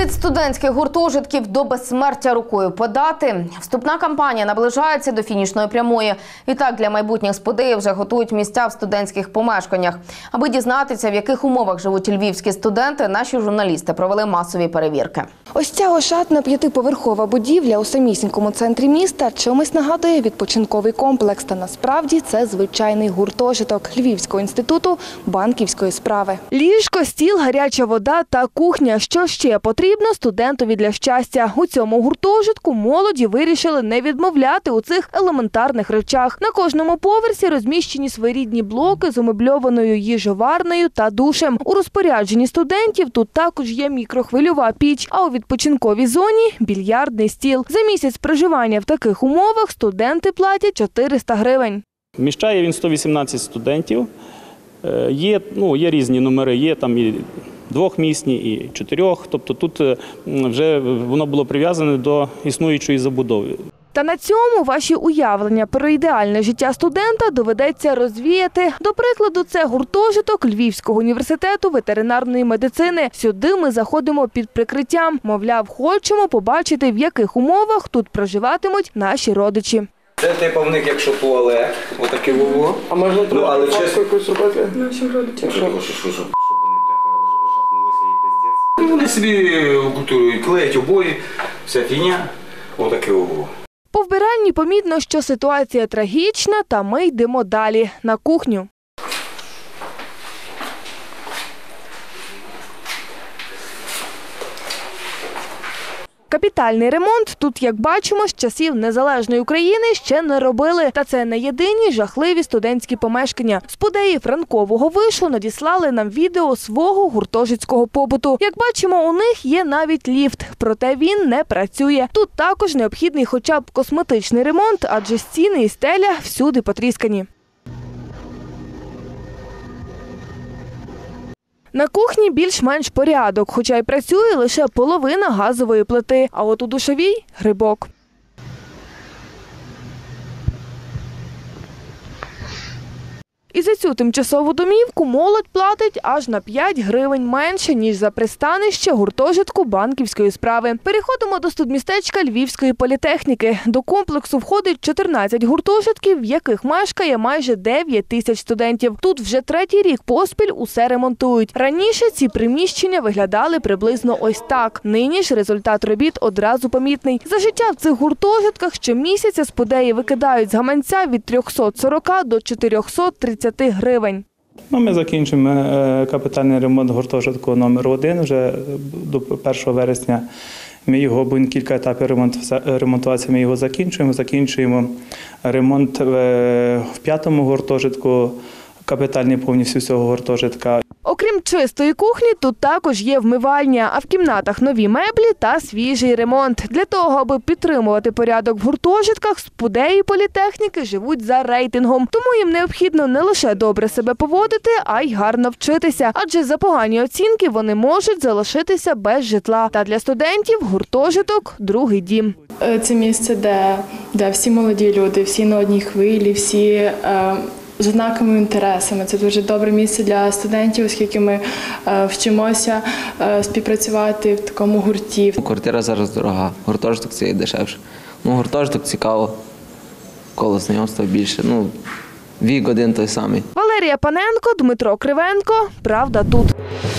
Від студентських гуртожитків до безсмертя рукою подати. Вступна кампанія наближається до фінішної прямої. Відтак для майбутніх сподеїв вже готують місця в студентських помешканнях. Аби дізнатися, в яких умовах живуть львівські студенти, наші журналісти провели масові перевірки. Ось ця ошатна п'ятиповерхова будівля у самісінькому центрі міста чимось нагадує відпочинковий комплекс. Та насправді це звичайний гуртожиток Львівського інституту банківської справи. Ліжко, стіл, гаряча вода та кухня. Що ще потрібно студентові для щастя? У цьому гуртожитку молоді вирішили не відмовляти у цих елементарних речах. На кожному поверсі розміщені своєрідні блоки з умебльованою їжоварнею та душем. У розпорядженні студентів тут також є мікрохвильова піч, а у відпочинковій зоні – більярдний стіл. За місяць проживання в таких умовах студенти платять 400 гривень. Вміщає він 118 студентів. Є різні номери, є там і двохмісні, і чотирьох. Тобто тут вже воно було прив'язане до існуючої забудови. Та на цьому ваші уявлення про ідеальне життя студента доведеться розвіяти. До прикладу, це гуртожиток Львівського університету ветеринарної медицини. Сюди ми заходимо під прикриттям. Мовляв, хочемо побачити, в яких умовах тут проживатимуть наші родичі. Це типовник, якщо туалет, отакий вуво. А можна але чесно якось робити? Щоб вони бляха жахнулися і пиздець. Вони собі клеять обої, вся фігня, отаке вуво. По вбиральні помітно, що ситуація трагічна, та ми йдемо далі – на кухню. Капітальний ремонт тут, як бачимо, з часів незалежної України ще не робили. Та це не єдині жахливі студентські помешкання. Сподеї Франкового вишу надіслали нам відео свого гуртожитського побуту. Як бачимо, у них є навіть ліфт, проте він не працює. Тут також необхідний хоча б косметичний ремонт, адже стіни і стеля всюди потріскані. На кухні більш-менш порядок, хоча й працює лише половина газової плити, а от у душовій – грибок. І за цю тимчасову домівку молодь платить аж на 5 гривень менше, ніж за пристанище гуртожитку банківської справи. Переходимо до студмістечка Львівської політехніки. До комплексу входить 14 гуртожитків, в яких мешкає майже 9 тисяч студентів. Тут вже третій рік поспіль усе ремонтують. Раніше ці приміщення виглядали приблизно ось так. Нині ж результат робіт одразу помітний. За життя в цих гуртожитках щомісяця сподеї викидають з гаманця від 340 до 430 гривень. Ми закінчимо капітальний ремонт гуртожитку номер 1 вже до 1 вересня. Ми його, бо кілька етапів ремонтуватися, ми його закінчуємо. Закінчуємо ремонт в 5-му гуртожитку, капітальний повністю всього гуртожитка. Окрім чистої кухні, тут також є вмивальня, а в кімнатах нові меблі та свіжий ремонт. Для того, аби підтримувати порядок в гуртожитках, сподеї політехніки живуть за рейтингом. Тому їм необхідно не лише добре себе поводити, а й гарно вчитися. Адже за погані оцінки вони можуть залишитися без житла. Та для студентів гуртожиток – другий дім. Це місце, де всі молоді люди, всі на одній хвилі, всі з однаковими інтересами. Це дуже добре місце для студентів, оскільки ми вчимося співпрацювати в такому гурті. Квартира зараз дорога, гуртожиток це і дешевше. Гуртожиток цікаво, коло знайомства більше, вік один той самий. Валерія Паненко, Дмитро Кривенко. Правда тут.